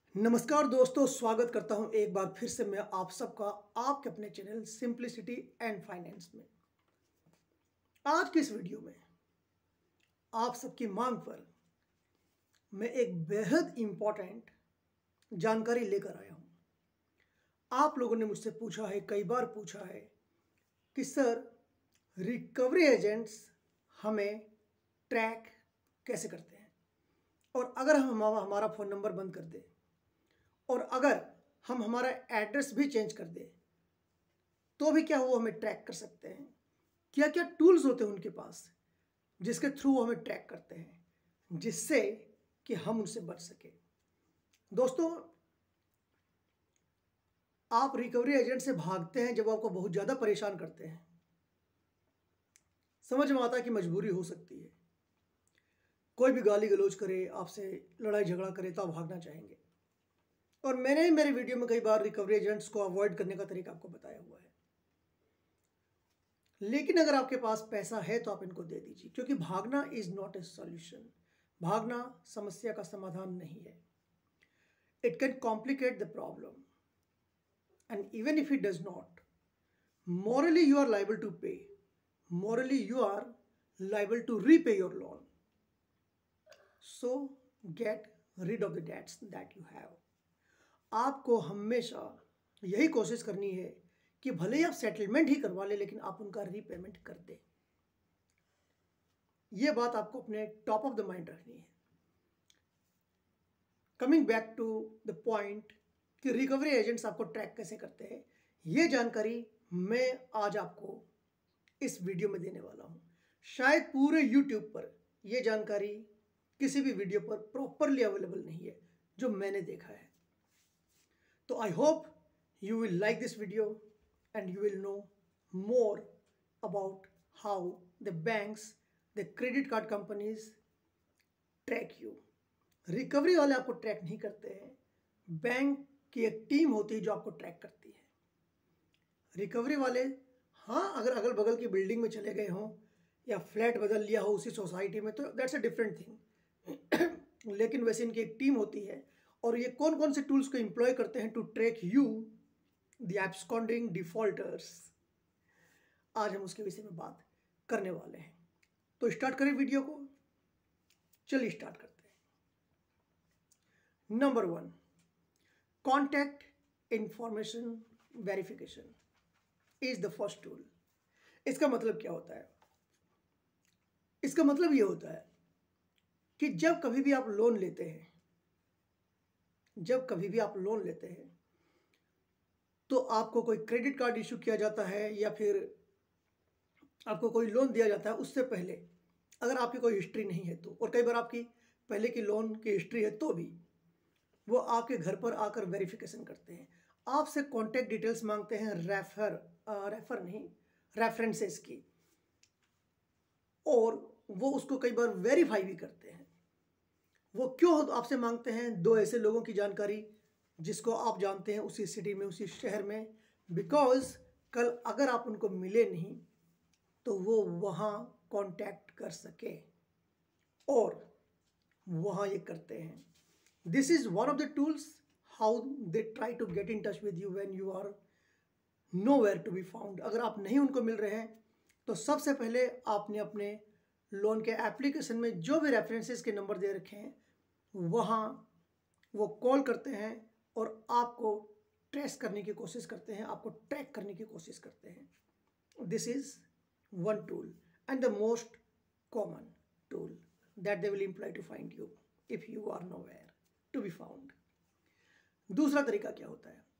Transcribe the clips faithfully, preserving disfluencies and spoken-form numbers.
नमस्कार दोस्तों, स्वागत करता हूं एक बार फिर से मैं आप सबका आपके अपने चैनल सिंप्लिसिटी एंड फाइनेंस में। आज की इस वीडियो में आप सबकी मांग पर मैं एक बेहद इंपॉर्टेंट जानकारी लेकर आया हूं। आप लोगों ने मुझसे पूछा है, कई बार पूछा है कि सर रिकवरी एजेंट्स हमें ट्रैक कैसे करते हैं, और अगर हम हमारा फ़ोन नंबर बंद कर दें और अगर हम हमारा एड्रेस भी चेंज कर दें तो भी क्या वो हमें ट्रैक कर सकते हैं? क्या क्या टूल्स होते हैं उनके पास जिसके थ्रू वो हमें ट्रैक करते हैं, जिससे कि हम उनसे बच सके। दोस्तों, आप रिकवरी एजेंट से भागते हैं जब आपको बहुत ज़्यादा परेशान करते हैं। समझ में आता है कि मजबूरी हो सकती है, कोई भी गाली गलौज करे, आपसे लड़ाई झगड़ा करे तो आप भागना चाहेंगे। और मैंने मेरे वीडियो में कई बार रिकवरी एजेंट्स को अवॉइड करने का तरीका आपको बताया हुआ है। लेकिन अगर आपके पास पैसा है तो आप इनको दे दीजिए, क्योंकि भागना इज नॉट ए सॉल्यूशन। भागना समस्या का समाधान नहीं है। It can complicate the problem, and even if it does not, morally you are liable to pay. Morally you are liable to repay your loan. So get rid of the debts that you have. आपको हमेशा यही कोशिश करनी है कि भले ही आप settlement ही करवा ले, लेकिन आप उनका रीपेमेंट कर दें। ये बात आपको अपने टॉप ऑफ द माइंड रखनी है। Coming back to the point कि रिकवरी एजेंट्स आपको ट्रैक कैसे करते हैं, ये जानकारी मैं आज आपको इस वीडियो में देने वाला हूँ। शायद पूरे यूट्यूब पर यह जानकारी किसी भी वीडियो पर प्रॉपरली अवेलेबल नहीं है जो मैंने देखा है। तो I hope you will like this video and you will know more about how the banks, the credit card companies track you. Recovery वाले आपको ट्रैक नहीं करते हैं, बैंक की एक टीम होती है जो आपको ट्रैक करती है। रिकवरी वाले, हाँ, अगर अगल बगल की बिल्डिंग में चले गए हों या फ्लैट बदल लिया हो उसी सोसाइटी में, तो दैट्स अ डिफरेंट थिंग। लेकिन वैसे इनकी एक टीम होती है, और ये कौन कौन से टूल्स को एम्प्लॉय करते हैं to track you, the absconding defaulters. आज हम उसके विषय में बात करने वाले हैं। तो स्टार्ट करें वीडियो को। चलिए स्टार्ट करते हैं। Number one, contact information verification is the first tool. इसका मतलब क्या होता है? इसका मतलब ये होता है कि जब कभी भी आप लोन लेते हैं जब कभी भी आप लोन लेते हैं तो आपको कोई क्रेडिट कार्ड इशू किया जाता है या फिर आपको कोई लोन दिया जाता है, उससे पहले अगर आपकी कोई हिस्ट्री नहीं है तो, और कई बार आपकी पहले की लोन की हिस्ट्री है तो भी वो आपके घर पर आकर वेरिफिकेशन करते हैं। आपसे कॉन्टैक्ट डिटेल्स मांगते हैं, रेफर रेफर नहीं रेफरेंसेस की, और वो उसको कई बार वेरीफाई भी करते हैं। वो क्यों आपसे मांगते हैं? दो ऐसे लोगों की जानकारी जिसको आप जानते हैं उसी सिटी में, उसी शहर में, बिकॉज कल अगर आप उनको मिले नहीं तो वो वहाँ कांटेक्ट कर सके, और वहाँ ये करते हैं। This is one of the tools how they try to get in touch with you when you are nowhere to be found. अगर आप नहीं उनको मिल रहे हैं तो सबसे पहले आपने अपने लोन के एप्लीकेशन में जो भी रेफरेंसेस के नंबर दे रखे हैं वहाँ वो कॉल करते हैं और आपको ट्रेस करने की कोशिश करते हैं, आपको ट्रैक करने की कोशिश करते हैं। This is one tool and the most common tool that they will employ to find you if you are nowhere to be found. दूसरा तरीका क्या होता है?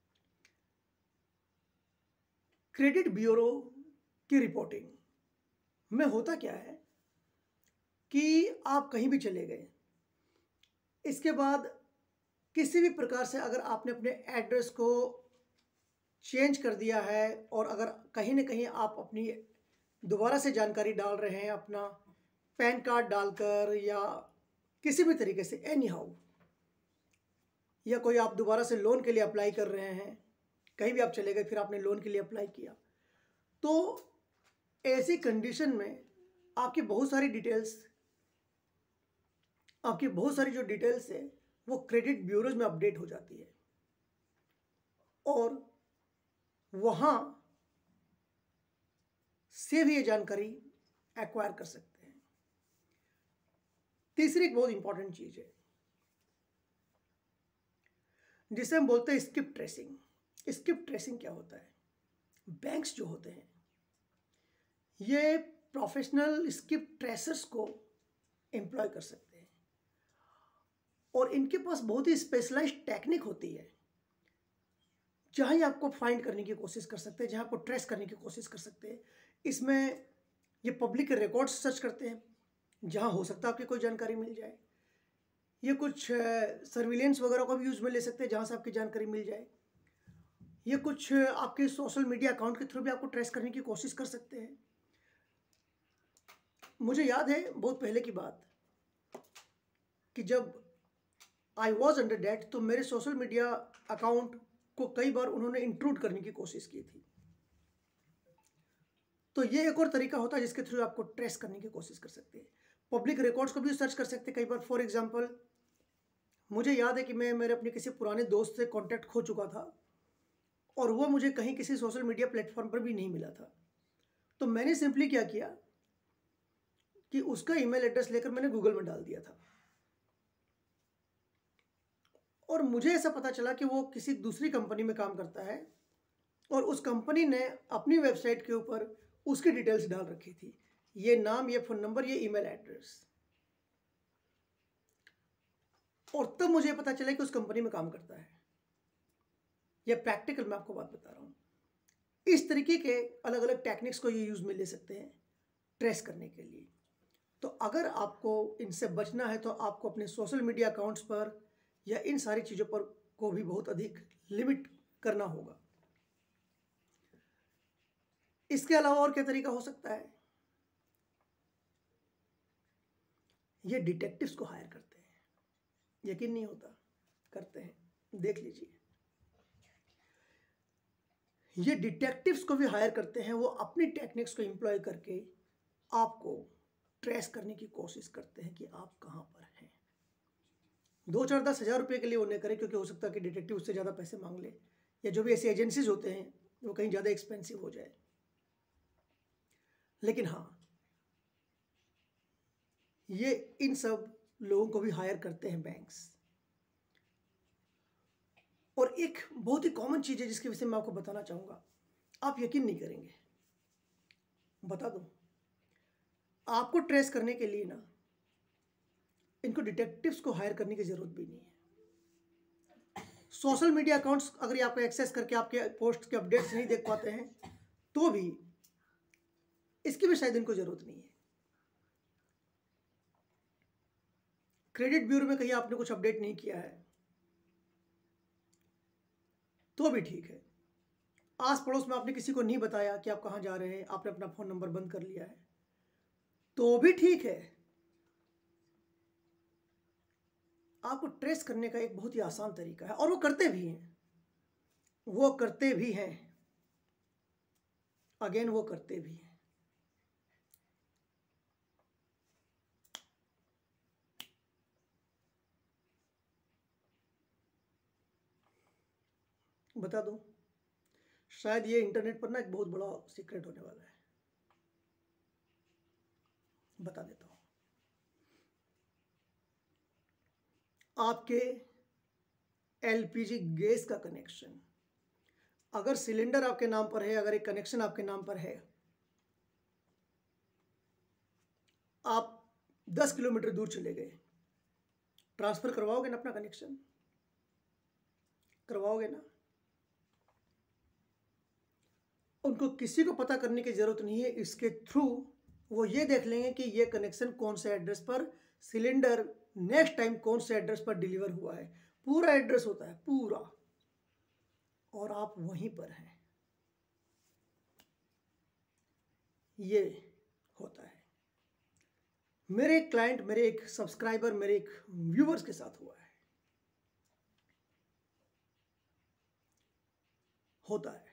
क्रेडिट ब्यूरो की रिपोर्टिंग में होता क्या है कि आप कहीं भी चले गए, इसके बाद किसी भी प्रकार से अगर आपने अपने एड्रेस को चेंज कर दिया है, और अगर कहीं ना कहीं आप अपनी दोबारा से जानकारी डाल रहे हैं, अपना पैन कार्ड डालकर या किसी भी तरीके से, एनी हाउ, या कोई आप दोबारा से लोन के लिए अप्लाई कर रहे हैं, कहीं भी आप चले गए फिर आपने लोन के लिए अप्लाई किया, तो ऐसी कंडीशन में आपकी बहुत सारी डिटेल्स आपकी बहुत सारी जो डिटेल्स है वो क्रेडिट ब्यूरोज में अपडेट हो जाती है और वहाँ से भी ये जानकारी एक्वायर कर सकते हैं। तीसरी एक बहुत इंपॉर्टेंट चीज है जिसे हम बोलते हैं स्किप ट्रेसिंग। स्किप ट्रेसिंग क्या होता है? बैंक्स जो होते हैं ये प्रोफेशनल स्किप ट्रेसर्स को एम्प्लॉय कर सकते हैं और इनके पास बहुत ही स्पेशलाइज्ड टेक्निक होती है जहां ही आपको फाइंड करने की कोशिश कर सकते हैं, जहां आपको ट्रेस करने की कोशिश कर सकते हैं। इसमें ये पब्लिक रिकॉर्ड्स सर्च करते हैं जहां हो सकता है आपकी कोई जानकारी मिल जाए। ये कुछ सर्विलेंस वगैरह को भी यूज में ले सकते हैं जहां से आपकी जानकारी मिल जाए। ये कुछ आपके सोशल मीडिया अकाउंट के थ्रू भी आपको ट्रेस करने की कोशिश कर सकते हैं। मुझे याद है बहुत पहले की बात कि जब आई वॉज अंडर डेट तो मेरे सोशल मीडिया अकाउंट को कई बार उन्होंने इंट्रूड करने की कोशिश की थी। तो ये एक और तरीका होता है जिसके थ्रू आपको ट्रेस करने की कोशिश कर सकते हैं। पब्लिक रिकॉर्ड्स को भी सर्च कर सकते हैं कई बार। फॉर एग्जांपल मुझे याद है कि मैं मेरे अपने किसी पुराने दोस्त से कांटेक्ट खो चुका था और वो मुझे कहीं किसी सोशल मीडिया प्लेटफॉर्म पर भी नहीं मिला था। तो मैंने सिंपली क्या किया कि उसका ईमेल एड्रेस लेकर मैंने गूगल में डाल दिया था और मुझे ऐसा पता चला कि वो किसी दूसरी कंपनी में काम करता है और उस कंपनी ने अपनी वेबसाइट के ऊपर उसकी डिटेल्स डाल रखी थी, ये नाम, ये फ़ोन नंबर, ये ईमेल एड्रेस। और तब मुझे पता चला कि उस कंपनी में काम करता है। ये प्रैक्टिकल मैं आपको बात बता रहा हूँ। इस तरीके के अलग अलग टेक्निक्स को ये यूज़ में ले सकते हैं ट्रेस करने के लिए। तो अगर आपको इनसे बचना है तो आपको अपने सोशल मीडिया अकाउंट्स पर या इन सारी चीज़ों पर को भी बहुत अधिक लिमिट करना होगा। इसके अलावा और क्या तरीका हो सकता है? ये डिटेक्टिव्स को हायर करते हैं। यकीन नहीं होता, करते हैं, देख लीजिए। ये डिटेक्टिव्स को भी हायर करते हैं। वो अपनी टेक्निक्स को एम्प्लॉय करके आपको ट्रेस करने की कोशिश करते हैं कि आप कहाँ पर हैं। दो चार दस हज़ार रुपये के लिए वो नहीं करें क्योंकि हो सकता है कि डिटेक्टिव उससे ज़्यादा पैसे मांग ले, या जो भी ऐसी एजेंसीज होते हैं वो कहीं ज़्यादा एक्सपेंसिव हो जाए। लेकिन हाँ, ये इन सब लोगों को भी हायर करते हैं बैंक्स। और एक बहुत ही कॉमन चीज़ है जिसके विषय में आपको बताना चाहूँगा, आप यकीन नहीं करेंगे, बता दूँ, आपको ट्रेस करने के लिए ना इनको डिटेक्टिव्स को हायर करने की ज़रूरत भी नहीं है। सोशल मीडिया अकाउंट्स अगर आपको एक्सेस करके आपके पोस्ट के अपडेट्स नहीं देख पाते हैं तो भी इसकी भी शायद इनको ज़रूरत नहीं है। क्रेडिट ब्यूरो में कहीं आपने कुछ अपडेट नहीं किया है तो भी ठीक है। आस पड़ोस में आपने किसी को नहीं बताया कि आप कहाँ जा रहे हैं, आपने अपना फ़ोन नंबर बंद कर लिया है तो भी ठीक है। आपको ट्रेस करने का एक बहुत ही आसान तरीका है और वो करते भी हैं, वो करते भी हैं, अगेन वो करते भी हैं। बता दूं, शायद ये इंटरनेट पर ना एक बहुत बड़ा सीक्रेट होने वाला है, बता देता हूं। आपके एलपीजी गैस का कनेक्शन अगर सिलेंडर आपके नाम पर है, अगर एक कनेक्शन आपके नाम पर है, आप दस किलोमीटर दूर चले गए, ट्रांसफर करवाओगे ना अपना कनेक्शन? करवाओगे ना? उनको किसी को पता करने की जरूरत नहीं है। इसके थ्रू वो ये देख लेंगे कि ये कनेक्शन कौन से एड्रेस पर, सिलेंडर नेक्स्ट टाइम कौन से एड्रेस पर डिलीवर हुआ है। पूरा एड्रेस होता है, पूरा, और आप वहीं पर हैं। ये होता है। मेरे एक क्लाइंट, मेरे एक सब्सक्राइबर, मेरे एक व्यूवर्स के साथ हुआ है, होता है।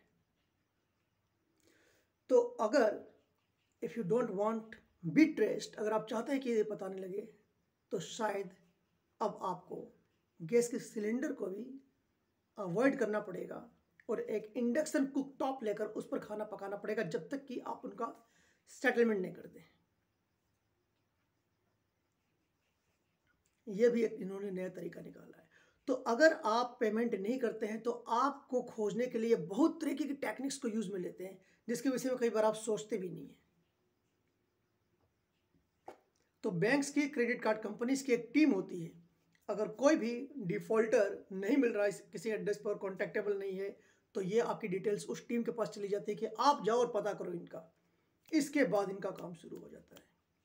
तो अगर if you don't want be traced, अगर आप चाहते हैं कि ये पता नहीं लगे, तो शायद अब आपको गैस के सिलेंडर को भी अवॉइड करना पड़ेगा और एक इंडक्शन कुक टॉप लेकर उस पर खाना पकाना पड़ेगा जब तक कि आप उनका सेटलमेंट नहीं कर दें। यह भी एक इन्होंने नया तरीका निकाला है। तो अगर आप पेमेंट नहीं करते हैं तो आपको खोजने के लिए बहुत तरीके की टेक्निक्स को यूज में लेते हैं, जिसके विषय में कई बार आप सोचते भी नहीं है। तो बैंक्स की, क्रेडिट कार्ड कंपनीज की एक टीम होती है। अगर कोई भी डिफॉल्टर नहीं मिल रहा है किसी एड्रेस पर, कॉन्टेक्टेबल नहीं है, तो ये आपकी डिटेल्स उस टीम के पास चली जाती है कि आप जाओ और पता करो इनका। इसके बाद इनका काम शुरू हो जाता है।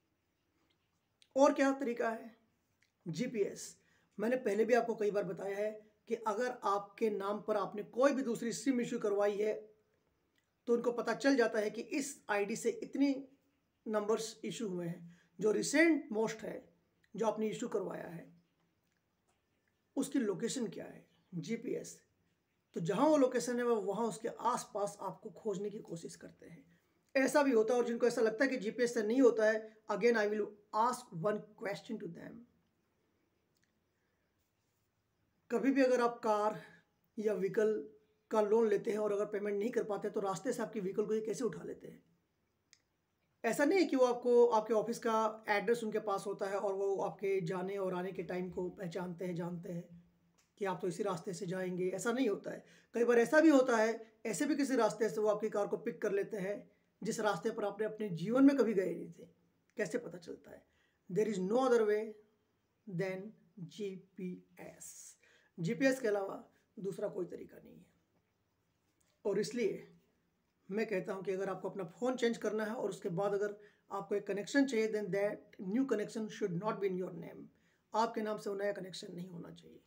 और क्या तरीका है? जीपीएस। मैंने पहले भी आपको कई बार बताया है कि अगर आपके नाम पर आपने कोई भी दूसरी सिम इशू करवाई है तो उनको पता चल जाता है कि इस आईडी से इतनी नंबर्स इशू हुए हैं। जो रिसेंट मोस्ट है जो आपने इशू करवाया है उसकी लोकेशन क्या है, जीपीएस। तो जहां वो लोकेशन है वहां उसके आसपास आपको खोजने की कोशिश करते हैं। ऐसा भी होता है, और जिनको ऐसा लगता है कि जीपीएस से नहीं होता है, again I will ask one question to them. कभी भी अगर आप कार या व्हीकल का लोन लेते हैं और अगर पेमेंट नहीं कर पाते तो रास्ते से आपकी व्हीकल को ये कैसे उठा लेते हैं? ऐसा नहीं है कि वो आपको आपके ऑफिस का एड्रेस उनके पास होता है और वो आपके जाने और आने के टाइम को पहचानते हैं, जानते हैं कि आप तो इसी रास्ते से जाएंगे। ऐसा नहीं होता है। कई बार ऐसा भी होता है, ऐसे भी किसी रास्ते से वो आपकी कार को पिक कर लेते हैं जिस रास्ते पर आपने अपने जीवन में कभी गए नहीं थे। कैसे पता चलता है? There is no other way than GPS. GPS के अलावा दूसरा कोई तरीका नहीं है। और इसलिए मैं कहता हूं कि अगर आपको अपना फ़ोन चेंज करना है और उसके बाद अगर आपको एक कनेक्शन चाहिए, then that new connection should not be in your name. आपके नाम से वो नया कनेक्शन नहीं होना चाहिए।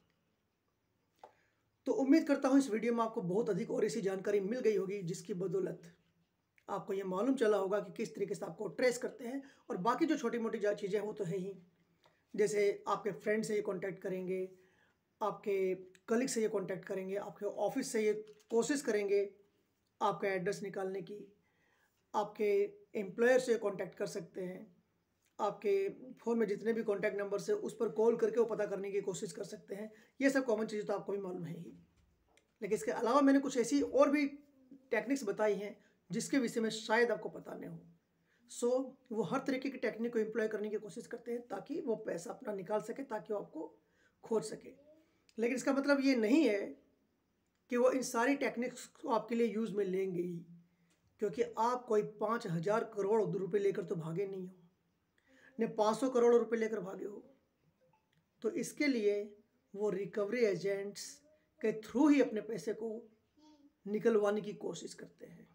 तो उम्मीद करता हूं इस वीडियो में आपको बहुत अधिक और ऐसी जानकारी मिल गई होगी जिसकी बदौलत आपको ये मालूम चला होगा कि किस तरीके से आपको ट्रेस करते हैं। और बाकी जो छोटी मोटी चीज़ें हैं वो तो है ही, जैसे आपके फ्रेंड से ये कॉन्टैक्ट करेंगे, आपके कलीग से ये कॉन्टैक्ट करेंगे, आपके ऑफिस से ये कोशिश करेंगे आपका एड्रेस निकालने की, आपके एम्प्लॉयर से कॉन्टैक्ट कर सकते हैं, आपके फ़ोन में जितने भी कॉन्टैक्ट नंबर से उस पर कॉल करके वो पता करने की कोशिश कर सकते हैं। ये सब कॉमन चीज़ें तो आपको भी मालूम है ही। लेकिन इसके अलावा मैंने कुछ ऐसी और भी टेक्निक्स बताई हैं जिसके विषय में शायद आपको पता नहीं हो। सो so, वो हर तरीके की टेक्निक को एम्प्लॉय करने की कोशिश करते हैं ताकि वो पैसा अपना निकाल सके, ताकि वो आपको खोज सके। लेकिन इसका मतलब ये नहीं है कि वो इन सारी टेक्निक्स को आपके लिए यूज़ में लेंगे ही, क्योंकि आप कोई पाँच हज़ार करोड़ रुपए लेकर तो भागे नहीं हो, ने पाँच सौ करोड़ रुपए लेकर भागे हो। तो इसके लिए वो रिकवरी एजेंट्स के थ्रू ही अपने पैसे को निकलवाने की कोशिश करते हैं।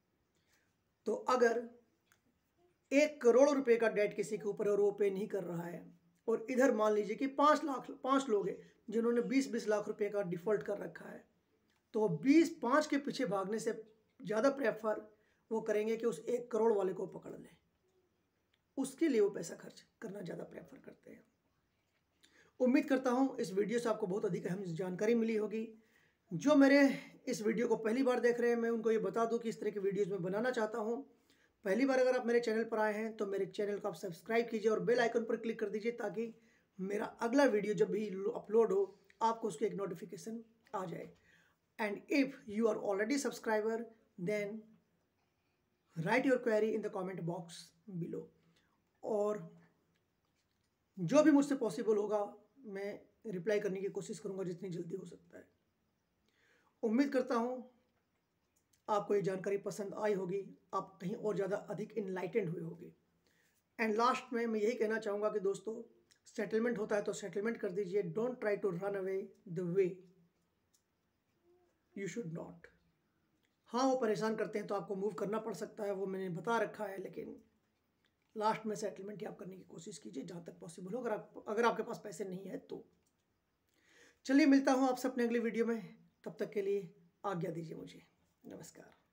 तो अगर एक करोड़ रुपए का डेट किसी के ऊपर और वो पे नहीं कर रहा है, और इधर मान लीजिए कि पाँच लाख पाँच लोग हैं जिन्होंने बीस बीस लाख रुपए का डिफ़ॉल्ट कर रखा है, तो बीस पाँच के पीछे भागने से ज़्यादा प्रेफर वो करेंगे कि उस एक करोड़ वाले को पकड़ लें। उसके लिए वो पैसा खर्च करना ज़्यादा प्रेफर करते हैं। उम्मीद करता हूँ इस वीडियो से आपको बहुत अधिक अहम जानकारी मिली होगी। जो मेरे इस वीडियो को पहली बार देख रहे हैं, मैं उनको ये बता दूं कि इस तरह के वीडियोस मैं बनाना चाहता हूं। पहली बार अगर आप मेरे चैनल पर आए हैं तो मेरे चैनल को आप सब्सक्राइब कीजिए और बेल आइकन पर क्लिक कर दीजिए ताकि मेरा अगला वीडियो जब भी अपलोड हो आपको उसकी एक नोटिफिकेशन आ जाए। And if you are already subscriber then write your query in the comment box below, और जो भी मुझसे पॉसिबल होगा मैं रिप्लाई करने की कोशिश करूँगा जितनी जल्दी हो सकता है। उम्मीद करता हूँ आपको ये जानकारी पसंद आई होगी, आप कहीं और ज़्यादा अधिक इनलाइटेंड हुए होगे। एंड लास्ट में मैं यही कहना चाहूँगा कि दोस्तों, सेटलमेंट होता है तो सेटलमेंट कर दीजिए। Don't try to run away the way you should not. हाँ, वो परेशान करते हैं तो आपको मूव करना पड़ सकता है, वो मैंने बता रखा है, लेकिन लास्ट में सेटलमेंट ही आप करने की कोशिश कीजिए जहाँ तक पॉसिबल हो। अगर आप अगर आपके पास पैसे नहीं है तो चलिए, मिलता हूँ आपसे अपने अगली वीडियो में। तब तक के लिए आज्ञा दीजिए मुझे। नमस्कार।